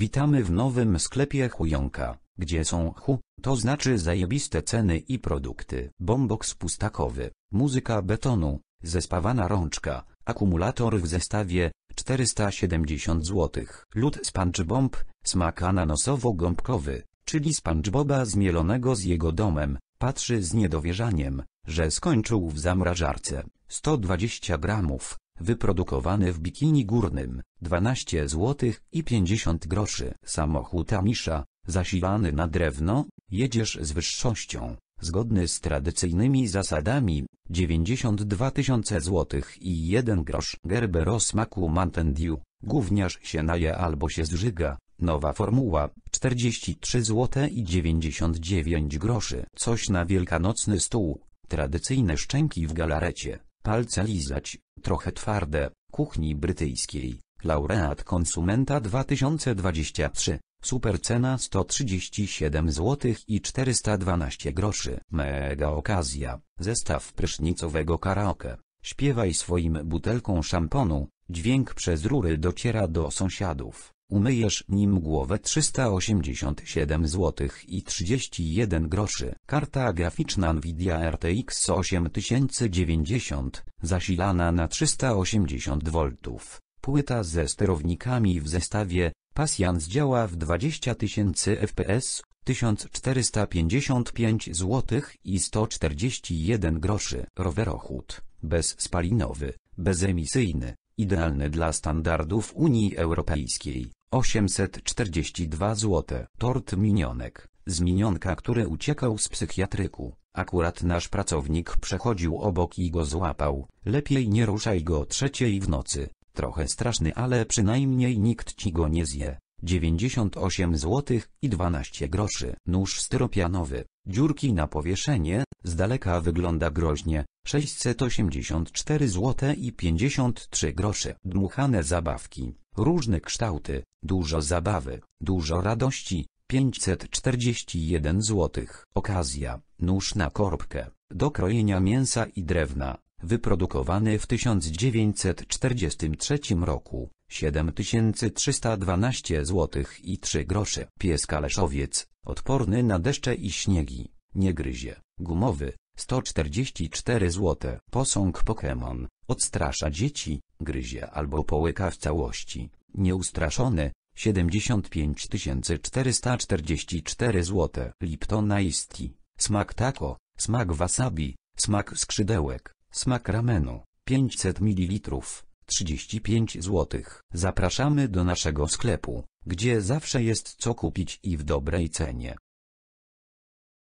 Witamy w nowym sklepie Chujonka, gdzie są to znaczy zajebiste ceny i produkty. Boombox pustakowy, muzyka betonu, zespawana rączka, akumulator w zestawie 470 zł. Lód SpongeBob, smak ananasowo-gąbkowy, czyli SpongeBoba zmielonego z jego domem, patrzy z niedowierzaniem, że skończył w zamrażarce. 120 gramów, wyprodukowany w bikini górnym, 12 zł i 50 groszy. Samochód Amisha, zasilany na drewno, jedziesz z wyższością, zgodny z tradycyjnymi zasadami, 92 000 zł i 1 grosz. Gerber o smaku Mountain Dew, gówniarz się naje albo się zżyga, nowa formuła, 43 zł i 99 groszy. Coś na wielkanocny stół, tradycyjne szczęki w galarecie, palce lizać, trochę twarde, kuchni brytyjskiej, laureat konsumenta 2023, super cena 137 zł i 412 groszy. Mega okazja, zestaw prysznicowego karaoke, śpiewaj swoim butelką szamponu, dźwięk przez rury dociera do sąsiadów, umyjesz nim głowę 387 zł i 31 groszy. Karta graficzna Nvidia RTX 8090, zasilana na 380 V, płyta ze sterownikami w zestawie, pasjans działa w 20 000 fps, 1455 zł i 141 groszy. Rowerochód, bezspalinowy, bezemisyjny, idealny dla standardów Unii Europejskiej, 842 zł. Tort minionek, z minionka, który uciekał z psychiatryku. Akurat nasz pracownik przechodził obok i go złapał. Lepiej nie ruszaj go trzeciej w nocy. Trochę straszny, ale przynajmniej nikt ci go nie zje. 98 zł i 12 groszy. Nóż styropianowy, dziurki na powieszenie, z daleka wygląda groźnie, 684 zł i 53 grosze. Dmuchane zabawki, różne kształty, dużo zabawy, dużo radości, 541 zł. Okazja, nóż na korbkę, do krojenia mięsa i drewna, wyprodukowany w 1943 roku, 7312 zł i 3 grosze. Pies kaleszowiec, odporny na deszcze i śniegi, nie gryzie, gumowy, 144 zł. Posąg Pokémon, odstrasza dzieci, gryzie albo połyka w całości, nieustraszony, 75 444 zł. Lipton Ice Tea, smak taco, smak wasabi, smak skrzydełek, smak ramenu, 500 ml, 35 zł. Zapraszamy do naszego sklepu, gdzie zawsze jest co kupić i w dobrej cenie.